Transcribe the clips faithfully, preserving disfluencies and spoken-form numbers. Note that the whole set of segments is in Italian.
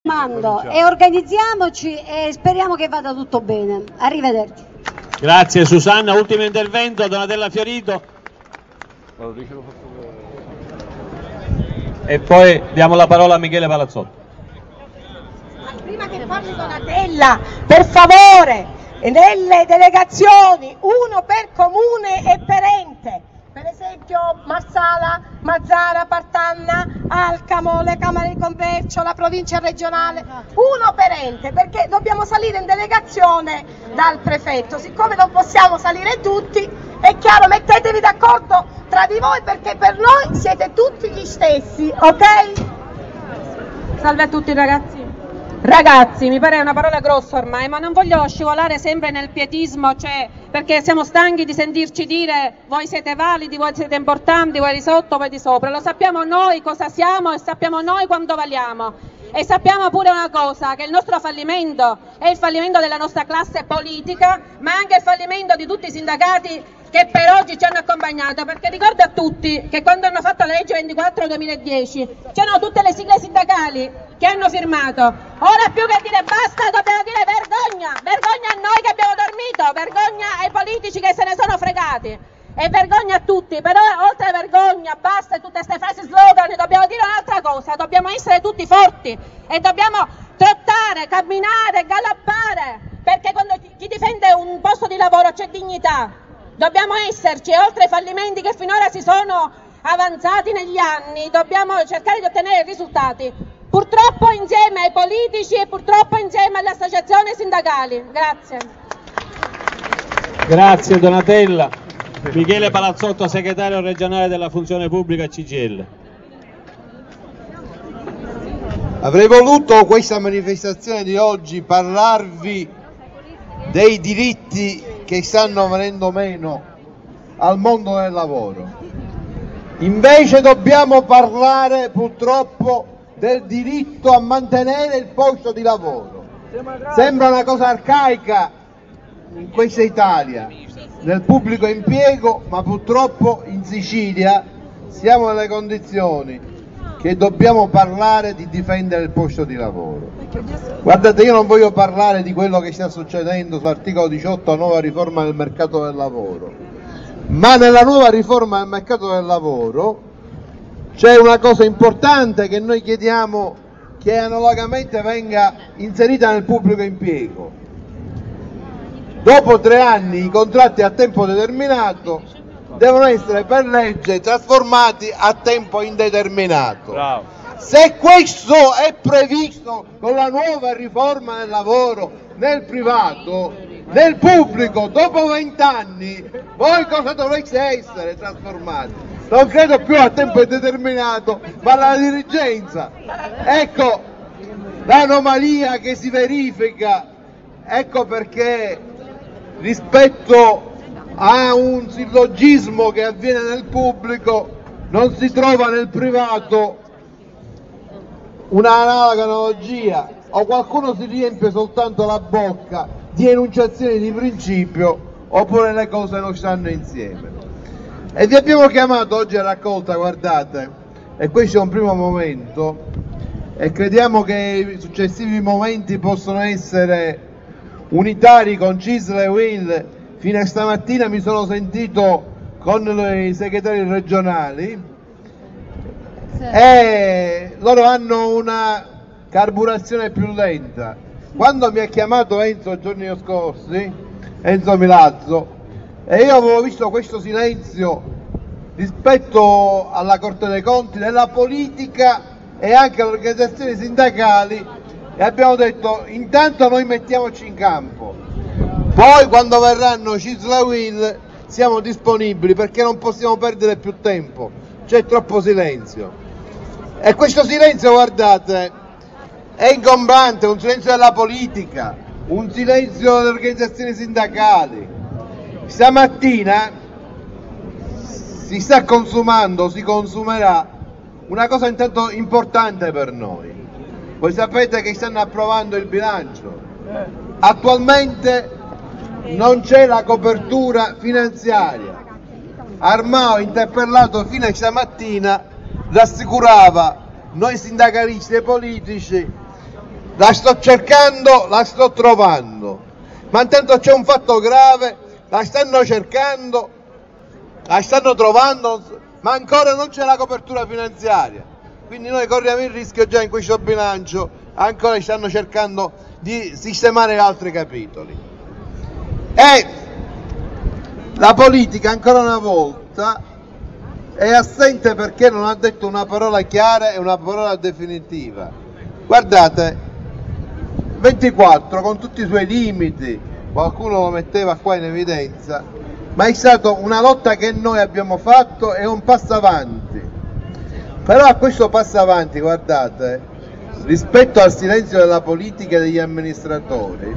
E organizziamoci e speriamo che vada tutto bene. Arrivederci. Grazie Susanna, ultimo intervento Donatella Fiorito e poi diamo la parola a Michele Palazzotto. Prima che parli Donatella, per favore, nelle delegazioni uno per comune e per ente, per esempio Marsala, Mazzara, Partanna, Alcamo, le Camere di Commercio, la provincia regionale, uno per ente, perché dobbiamo salire in delegazione dal prefetto. Siccome non possiamo salire tutti, è chiaro, mettetevi d'accordo tra di voi perché per noi siete tutti gli stessi, ok? Salve a tutti ragazzi. Ragazzi, mi pare una parola grossa ormai, ma non voglio scivolare sempre nel pietismo, cioè, perché siamo stanchi di sentirci dire voi siete validi, voi siete importanti, voi di sotto, voi di sopra. Lo sappiamo noi cosa siamo e sappiamo noi quanto valiamo. E sappiamo pure una cosa, che il nostro fallimento è il fallimento della nostra classe politica, ma anche il fallimento di tutti i sindacati che per oggi ci hanno accompagnato, perché ricordo a tutti che quando hanno fatto la legge ventiquattro duemiladieci c'erano tutte le sigle sindacali che hanno firmato. Ora più che dire basta dobbiamo dire vergogna, vergogna a noi che abbiamo dormito, vergogna ai politici che se ne sono fregati e vergogna a tutti. Però oltre a vergogna, basta e tutte queste frasi slogan, dobbiamo dire un'altra cosa, dobbiamo essere tutti forti e dobbiamo trottare, camminare, galoppare, perché quando chi difende un posto di lavoro c'è dignità. Dobbiamo esserci e oltre ai fallimenti che finora si sono avanzati negli anni, dobbiamo cercare di ottenere risultati, purtroppo insieme ai politici e purtroppo insieme alle associazioni sindacali. Grazie. Grazie Donatella. Michele Palazzotto, segretario regionale della funzione pubblica C G I L. Avrei voluto questa manifestazione di oggi parlarvi dei diritti che stanno venendo meno al mondo del lavoro. Invece dobbiamo parlare purtroppo del diritto a mantenere il posto di lavoro. Sembra una cosa arcaica in questa Italia, nel pubblico impiego, ma purtroppo in Sicilia siamo nelle condizioni che dobbiamo parlare di difendere il posto di lavoro. Guardate, io non voglio parlare di quello che sta succedendo sull'articolo diciotto, nuova riforma del mercato del lavoro, ma nella nuova riforma del mercato del lavoro c'è una cosa importante che noi chiediamo che analogamente venga inserita nel pubblico impiego. Dopo tre anni i contratti a tempo determinato devono essere per legge trasformati a tempo indeterminato. Bravo. Se questo è previsto con la nuova riforma del lavoro nel privato, nel pubblico dopo vent'anni voi cosa dovreste essere trasformati? Non credo più a tempo indeterminato, ma alla dirigenza. Ecco l'anomalia che si verifica, ecco perché rispetto a un sillogismo che avviene nel pubblico non si trova nel privato un'analoga analogia, o qualcuno si riempie soltanto la bocca di enunciazioni di principio oppure le cose non stanno insieme. E vi abbiamo chiamato oggi a raccolta, guardate, e questo è un primo momento e crediamo che i successivi momenti possono essere unitari con C I S L e U I L. Fino a stamattina mi sono sentito con i segretari regionali e loro hanno una carburazione più lenta. Quando mi ha chiamato Enzo giorni scorsi, Enzo Milazzo, e io avevo visto questo silenzio rispetto alla Corte dei Conti, della politica e anche alle organizzazioni sindacali, e abbiamo detto intanto noi mettiamoci in campo, poi quando verranno C I S L e U I L siamo disponibili perché non possiamo perdere più tempo, c'è troppo silenzio. E questo silenzio, guardate, è ingombrante, un silenzio della politica, un silenzio delle organizzazioni sindacali. Stamattina si sta consumando, si consumerà una cosa intanto importante per noi. Voi sapete che stanno approvando il bilancio. Attualmente non c'è la copertura finanziaria. Armao, interpellato fino a stamattina, rassicurava noi sindacalisti e politici la sto cercando, la sto trovando, ma intanto c'è un fatto grave, la stanno cercando, la stanno trovando, ma ancora non c'è la copertura finanziaria, quindi noi corriamo il rischio già in questo bilancio, ancora stanno cercando di sistemare altri capitoli. E la politica ancora una volta è assente perché non ha detto una parola chiara e una parola definitiva. Guardate, ventiquattro con tutti i suoi limiti, qualcuno lo metteva qua in evidenza, ma è stata una lotta che noi abbiamo fatto e un passo avanti. Però a questo passo avanti, guardate, rispetto al silenzio della politica e degli amministratori,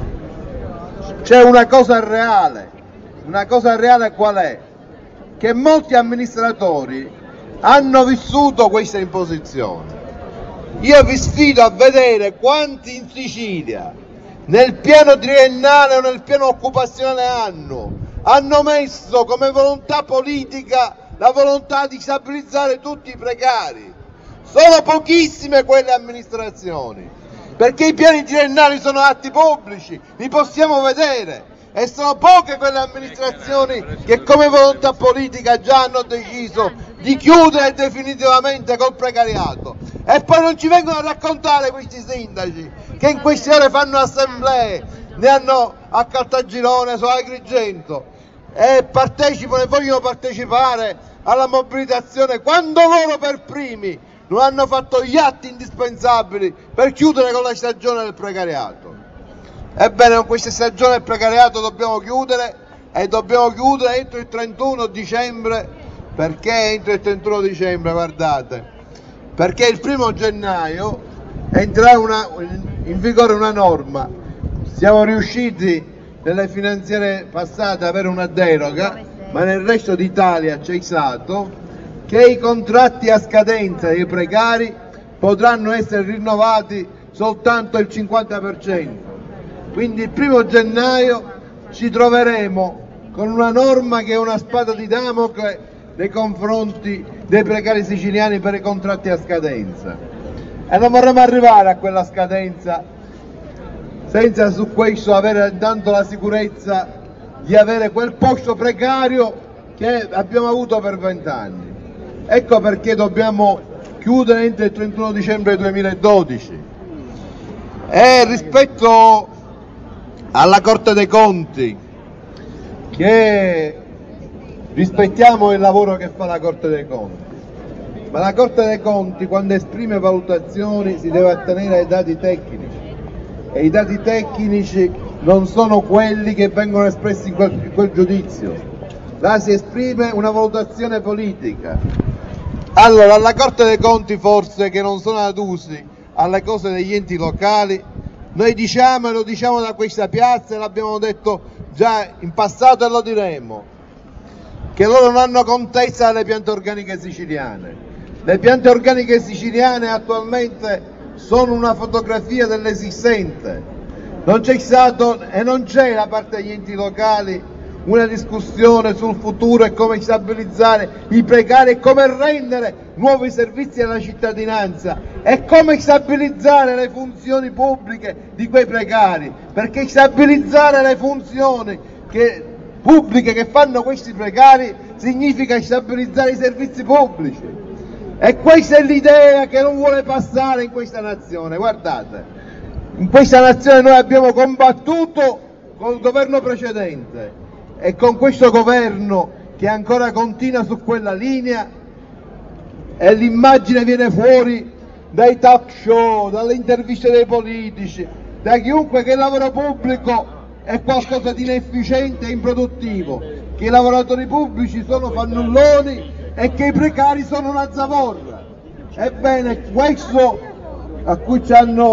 c'è una cosa reale. Una cosa reale qual è? Che molti amministratori hanno vissuto questa imposizione. Io vi sfido a vedere quanti in Sicilia, nel piano triennale o nel piano occupazionale hanno, hanno messo come volontà politica la volontà di stabilizzare tutti i precari. Sono pochissime quelle amministrazioni, perché i piani triennali sono atti pubblici, li possiamo vedere, e sono poche quelle amministrazioni che come volontà politica già hanno deciso di chiudere definitivamente col precariato. E poi non ci vengono a raccontare questi sindaci che in queste ore fanno assemblee, ne hanno a Caltagirone, su Agrigento, e partecipano e vogliono partecipare alla mobilitazione quando loro per primi non hanno fatto gli atti indispensabili per chiudere con la stagione del precariato. Ebbene, con questa stagione del precariato dobbiamo chiudere, e dobbiamo chiudere entro il trentuno dicembre. Perché entro il trentuno dicembre? Guardate, perché il primo gennaio entrerà una, in vigore una norma. Siamo riusciti nelle finanziarie passate ad avere una deroga, ma nel resto d'Italia c'è stato che i contratti a scadenza dei precari potranno essere rinnovati soltanto il cinquanta per cento. Quindi il primo gennaio ci troveremo con una norma che è una spada di Damocle nei confronti dei precari siciliani per i contratti a scadenza, e non vorremmo arrivare a quella scadenza senza su questo avere intanto la sicurezza di avere quel posto precario che abbiamo avuto per vent'anni. Ecco perché dobbiamo chiudere entro il trentuno dicembre duemiladodici. E rispetto alla Corte dei Conti, che rispettiamo il lavoro che fa la Corte dei Conti, ma la Corte dei Conti quando esprime valutazioni si deve attenere ai dati tecnici, e i dati tecnici non sono quelli che vengono espressi in quel, in quel giudizio. Là si esprime una valutazione politica. Allora, alla Corte dei Conti forse che non sono adusi alle cose degli enti locali, noi diciamo, e lo diciamo da questa piazza, e l'abbiamo detto già in passato e lo diremo, che loro non hanno contezza delle piante organiche siciliane. Le piante organiche siciliane attualmente sono una fotografia dell'esistente. Non c'è stato e non c'è da parte degli enti locali una discussione sul futuro e come stabilizzare i precari e come rendere nuovi servizi alla cittadinanza e come stabilizzare le funzioni pubbliche di quei precari, perché stabilizzare le funzioni che, pubbliche che fanno questi precari significa stabilizzare i servizi pubblici, e questa è l'idea che non vuole passare in questa nazione. Guardate, in questa nazione noi abbiamo combattuto col governo precedente, e con questo governo che ancora continua su quella linea, e l'immagine viene fuori dai talk show, dalle interviste dei politici, da chiunque, che il lavoro pubblico è qualcosa di inefficiente e improduttivo, che i lavoratori pubblici sono fannulloni e che i precari sono una zavorra. Ebbene, questo a cui ci hanno